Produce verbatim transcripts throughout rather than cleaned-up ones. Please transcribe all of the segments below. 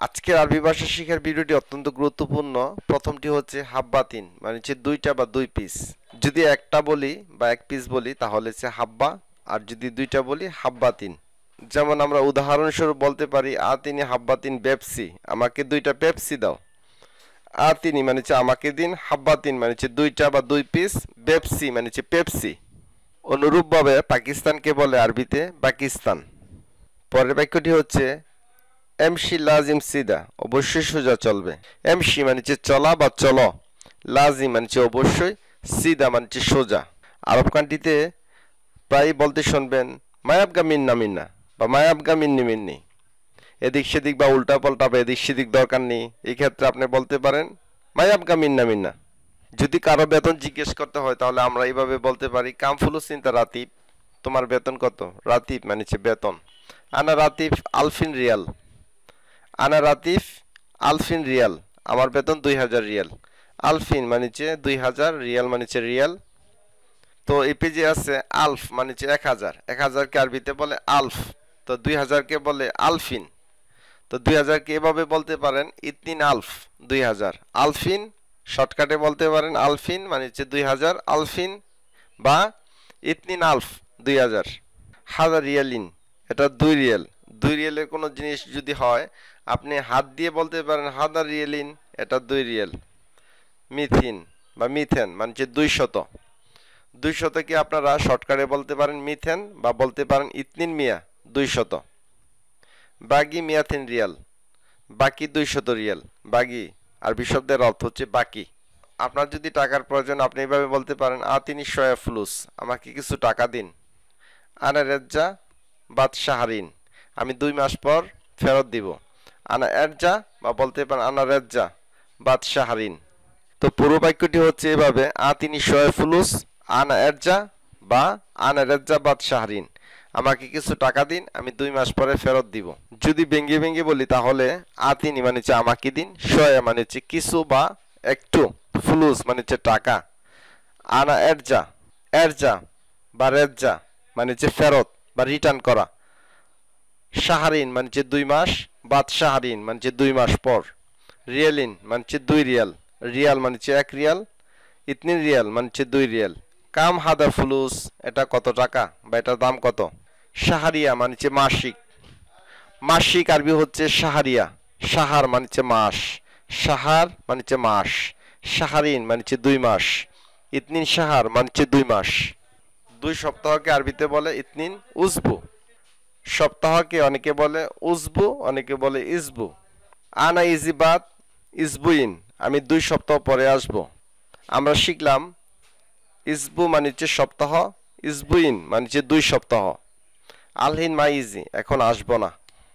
আজকের আরবি ভাষা শেখার ভিডিওটি অত্যন্ত গুরুত্বপূর্ণ। প্রথমটি হচ্ছে হাব্বাতিন, মানে হচ্ছে দুইটা বা দুই পিস। যদি একটা বলি বা এক পিস বলি তাহলে হচ্ছে হাব্বা, আর যদি দুইটা বলি হাব্বাতিন। যেমন আমরা উদাহরণস্বরূপ বলতে পারি আতিনি হাব্বাতিন পেপসি, আমাকে দুইটা পেপসি দাও। আতিনি মানে হচ্ছে আমাকে দিন, হাব্বাতিন মানে হচ্ছে দুইটা বা দুই পিস, পেপসি মানে হচ্ছে পেপসি। অনুরূপভাবে পাকিস্তানকে বলে আরবিতে পাকিস্তান। পরের বাক্যটি হচ্ছে এমশি লাজিম সিদা, অবশ্যই সোজা চলবে। এমশি মানে হচ্ছে চলা বা চলো, লাজিম মানে হচ্ছে অবশ্যই, সিদা মানে হচ্ছে সোজা। আরব কান্ট্রিতে প্রায় বলতে শুনবেন মায়াবগা মিন্না মিন্না বা মায়াবগা মিন্নি মিন্নি, এদিক সেদিক বা উল্টা পাল্টা বা এদিক সেদিক দরকার নেই। এই ক্ষেত্রে আপনি বলতে পারেন মায়াবগা মিন্না মিন্না। যদি কারো বেতন জিজ্ঞেস করতে হয় তাহলে আমরা এইভাবে বলতে পারি কাম ফুলুসিনতা রাতিব, তোমার বেতন কত? রাতিব মানে হচ্ছে বেতন। আনা রাতিব আলফিন রিয়াল, আনা রাতিফ আলফিন রিয়াল, আমার বেতন দুই হাজার রিয়াল। আলফিন মানে হচ্ছে দুই হাজার, রিয়াল মানে হচ্ছে রিয়াল। তো এই পেজে আছে আলফ মানে হচ্ছে এক হাজার, এক হাজারকে আরবিতে বলে আলফ, তো দুই হাজারকে বলে আলফিন। তো দুই হাজারকে এভাবে বলতে পারেন ইতনিন আলফ, দুই হাজার। আলফিন শর্টকাটে বলতে পারেন আলফিন মানে হচ্ছে দুই হাজার, আলফিন বা ইতনিন আলফ, দুই হাজার। হাজার রিয়ালিন, এটা দুই রিয়াল। দুই রিয়েলের কোনো জিনিস যদি হয় আপনি হাত দিয়ে বলতে পারেন হাজার রিয়েলিন, এটা দুই রিয়েল। মিথিন বা মিথেন মানে হচ্ছে দুই শত, দুই শতকে আপনারা শর্টকাটে বলতে পারেন মিথেন বা বলতে পারেন ইতনিন মিয়া, দুই শত। বাগি মিয়াথিন রিয়াল, বাকি দুই শত রিয়াল। বাগি আরবি শব্দের অর্থ হচ্ছে বাকি। আপনার যদি টাকার প্রয়োজন আপনি এইভাবে বলতে পারেন আতিনি শয়া ফুলুস, আমাকে কিছু টাকা দিন। আনা রেজ্জা বাদশাহারিন, আমি দুই মাস পর ফেরত দিব। আনা এরজা বা বলতে পারেন আনা রেজ্জা বাদশাহারিন। তো পুরো বাক্যটি হচ্ছে এভাবে আতিনি শয়া ফুলুস আনা এরজা বা আনা রেজ্জা বাদশাহারিন, আমাকে কিছু টাকা দিন, আমি দুই মাস পরে ফেরত দিব। যদি ভেঙ্গে ভেঙ্গে বলি তাহলে আতিনি মানে হচ্ছে আমাকে দিন, শয়া মানে হচ্ছে কিছু বা একটু, ফুলুস মানে হচ্ছে টাকা। আনা এরজা, এরজা বা রেজ্জা মানে হচ্ছে ফেরত বা রিটার্ন করা। শাহরিন মানে হচ্ছে দুই মাস, বাদশাহারিন মানে হচ্ছে দুই মাস পর। রিয়ালিন মানে হচ্ছে দুই রিয়াল, রিয়াল মানে হচ্ছে এক রিয়াল। ইতনিন রিয়াল মানে হচ্ছে দুই রিয়াল। কাম হাদা ফুলুস, এটা কত টাকা বা এটার দাম কত? শাহরিয়া মানে হচ্ছে মাসিক, মাসিক আরবি হচ্ছে শাহরিয়া। সাহার মানে হচ্ছে মাস, সাহার মানে হচ্ছে মাস। শাহরিন মানে হচ্ছে দুই মাস, ইতনিন সাহার মানে হচ্ছে দুই মাস। দুই সপ্তাহকে আরবিতে বলে ইতনিন উজবু, সপ্তাহকে অনেকে বলে উজবু, অনেকে বলে ইসবু। আনা ইজিবাত ইসবুইন, আমি দুই সপ্তাহ পরে আসব। আমরা শিখলাম ইসবু মানে হচ্ছে সপ্তাহ, ইসবুইন মানে হচ্ছে দুই সপ্তাহ। আলহিন মা ইজি, এখন আসব না।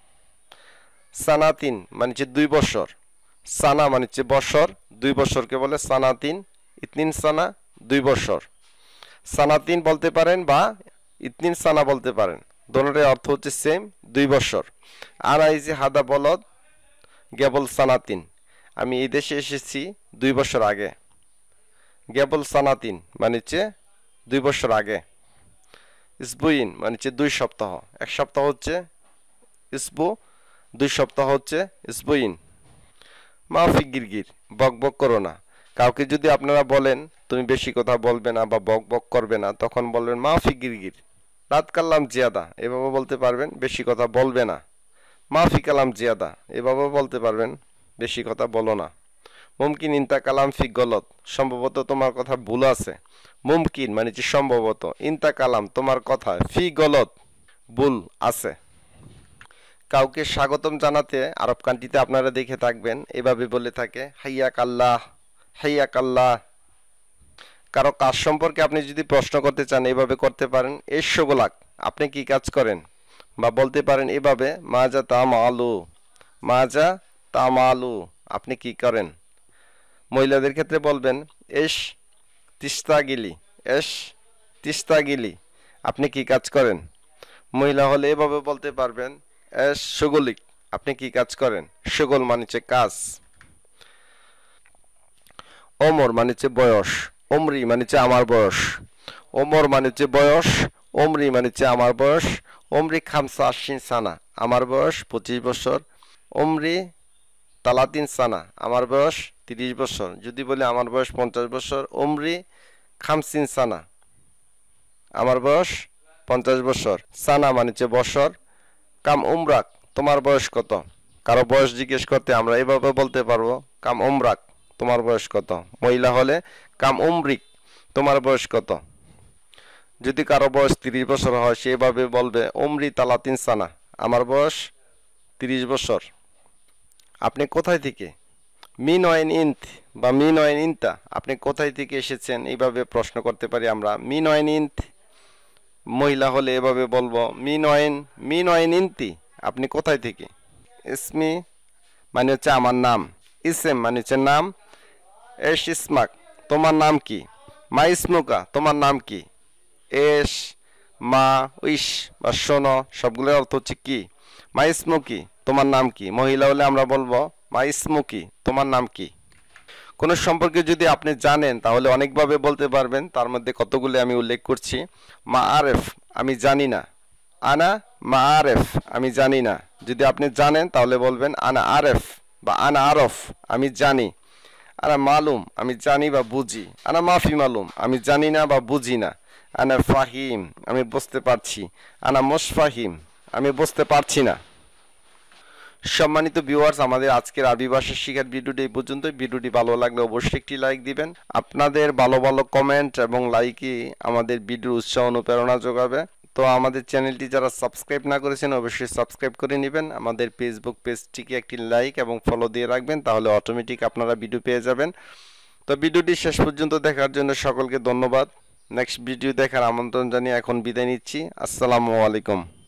সানাতিন মানে হচ্ছে দুই বছর, সানা মানে হচ্ছে বছর, দুই বছরকে বলে সানাতিন। ইতনিন সানা দুই বছর, সানাতিন বলতে পারেন বা ইতনিন সানা বলতে পারেন, দোনোটার অর্থ হচ্ছে সেম, দুই বছর। আনা ইজি হাদা বলদ গেবল সানাতিন, আমি এই দেশে এসেছি দুই বছর আগে। গেবল সানাতিন মানে হচ্ছে দুই বছর আগে। ইসবুইন মানে হচ্ছে দুই সপ্তাহ, এক সপ্তাহ হচ্ছে ইসবু, দুই সপ্তাহ হচ্ছে ইসবুইন। মাফি গিরগির, বক বক করো না। কাউকে যদি আপনারা বলেন তুমি বেশি কথা বলবে না বা বক বক করবে না, তখন বলবেন মাফি গিরগির। রাত কাল্লাম জিয়াদা, এভাবে বলতে পারবেন বেশি কথা বলবে না। মাফি কালাম জিয়াদা, এভাবে বলতে পারবেন বেশি কথা বলো না। মুমকিন ইনতা কালাম ফি গলত, সম্ভবত তোমার কথা ভুল আছে। মুমকিন মানে যে সম্ভবত, ইনতা কালাম তোমার কথা, ফি গলত ভুল আছে। কাউকে স্বাগতম জানাতে আরব কান্ট্রিতে আপনারা দেখে থাকবেন এভাবে বলে থাকে হাইয়াক আল্লাহ, হাইয়াক আল্লাহ। কারো কাজ সম্পর্কে আপনি যদি প্রশ্ন করতে চান এভাবে করতে পারেন এসগোলাক, আপনি কি কাজ করেন? বা বলতে পারেন এভাবে মাজা তাম আলু, মাজা তাম আলু, আপনি কি করেন? মহিলাদের ক্ষেত্রে বলবেন এস তিস্তাগিলি, এস তিস্তাগিলি, আপনি কি কাজ করেন? মহিলা হলে এভাবে বলতে পারবেন এস সুগলিক, আপনি কি কাজ করেন? সুগল মানে হচ্ছে কাজ। ওমর মানে হচ্ছে বয়স, ওমরি মানে হচ্ছে আমার বয়স। ওমর মানে হচ্ছে বয়স, ওমরি মানে হচ্ছে আমার বয়স। ওমরি খামসা আশিন সানা, আমার বয়স পঁচিশ বছর। ওমরি তালাতিন সানা আমার বয়স তিরিশ বছর। যদি বলি আমার বয়স পঞ্চাশ বছর, উমরি খামসিন সানা আমার বয়স পঞ্চাশ বছর। সানা মানে হচ্ছে বছর। কাম উমরাক তোমার বয়স কত? কারো বয়স জিজ্ঞেস করতে আমরা এভাবে বলতে পারবো কাম উমরাক তোমার বয়স কত। মহিলা হলে কাম উমরিক তোমার বয়স কত। যদি কারো বয়স তিরিশ বছর হয় সেভাবে বলবে উমরি তালাতিন সানা আমার বয়স তিরিশ বছর। আপনি কোথায় থেকে? মিন ওয়াইন ইন্ত বা মিন ওয়াইন ইনতা আপনি কোথায় থেকে এসেছেন এইভাবে প্রশ্ন করতে পারি আমরা। মিন ওয়াইন ইন্ত মহিলা হলে এভাবে বলবো মিন ওয়াইন মিন ওয়াইন ইনতি আপনি কোথায় থেকে। ইসমি মানে হচ্ছে আমার নাম। ইসেম মানে হচ্ছে নাম। এস ইসমাক তোমার নাম কি। মা ইসমুকা তোমার নাম কি। এস মা উইস বা শোনো সবগুলোর অর্থ হচ্ছে কি। মা ইসমু কি তোমার নাম কি। মহিলা হলে আমরা বলবো মা ইসমু কি তোমার নাম কি। কোনো সম্পর্কে যদি আপনি জানেন তাহলে অনেকভাবে বলতে পারবেন, তার মধ্যে কতগুলো আমি উল্লেখ করছি। মা আরেফ আমি জানি না। আনা মা আরেফ আমি জানি না। যদি আপনি জানেন তাহলে বলবেন আনা আরেফ বা আনা আরফ আমি জানি। আনা মালুম আমি জানি বা বুঝি। আনা মাফি মালুম আমি জানি না বা বুঝি না। আনা ফাহিম আমি বুঝতে পারছি। আনা মুশফাহিম আমি বুঝতে পারছি না। সম্মানিত ভিউয়ার্স, আমাদের আজকের আরবি ভাষা শেখার ভিডিওটি এই পর্যন্ত। ভিডিওটি ভালো লাগলে অবশ্যই একটি লাইক দিবেন। আপনাদের ভালো ভালো কমেন্ট এবং লাইকই আমাদের ভিডিওর উৎসাহ অনুপ্রেরণা যোগাবে। তো আমাদের চ্যানেলটি যারা সাবস্ক্রাইব না করেছেন অবশ্যই সাবস্ক্রাইব করে নেবেন। আমাদের ফেসবুক পেজটিকে একটি লাইক এবং ফলো দিয়ে রাখবেন, তাহলে অটোমেটিক আপনারা ভিডিও পেয়ে যাবেন। তো ভিডিওটি শেষ পর্যন্ত দেখার জন্য সকলকে ধন্যবাদ। নেক্সট ভিডিও দেখার আমন্ত্রণ জানিয়ে এখন বিদায় নিচ্ছি। আসসালামু আলাইকুম।